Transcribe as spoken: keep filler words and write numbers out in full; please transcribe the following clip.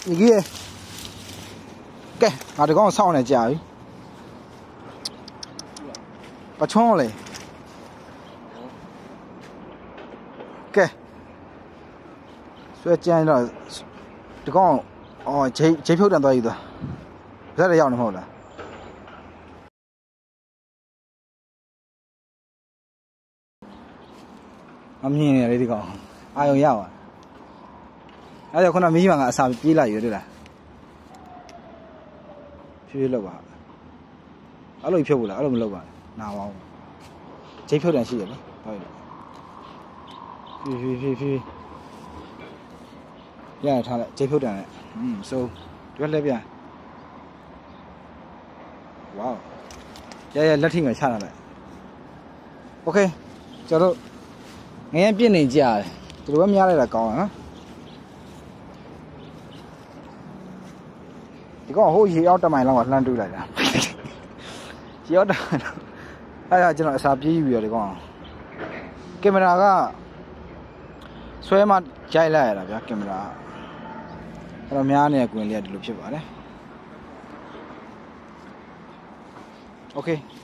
이게 깨 나도 건 사오네 자 빠총래 깨所以建议了这个哦这这票点多一点不是要那么的အမြင်နေလေဒီကောင်အာယုံရပါအဲ့ဒါခုနမီးမှန်ကအစာပြေးလာယူတွေ့လားဖြည်းဖြည်းလောက်ပါအဲ့လိုဖြုတ်ဘူးလားအဲ့လိုမလုပ်ပါနဲ့နာပါဘူးဂျိတ်ဖြုတ်တယ်ရှိရလေဟုတ်ပြီဖြည်းဖြည်းဖြည်းဖြည်းရထားလိုက်ဂျိတ်ဖြုတ်တယ်နဲ့อืมဆိုတွက်လက်ပြန်ဝေါရရလက်ထိမှာချလာလိုက်โอเคကျွန်တော်ငရင်ပြစ်နေကြတယ်သူတို့ကများလိုက်တာကောင်းတယ်နော်ဒီကောင်ဟိုရေရောက်တမိုင်လောက်ကလှမ်းတူးလိုက်တာရေရောက်တမိုင်လောက်အဲ့ဒါကျွန်တော်အစာပြေးယူပြီးတော့ဒီကောင်ကင်မရာကဆွဲမှကြိုက်လိုက်ရတာဗျာကင်မရာအဲ့တော့များနေတဲ့ကွင်လေးကဒီလိုဖြစ်ပါတယ်โอเค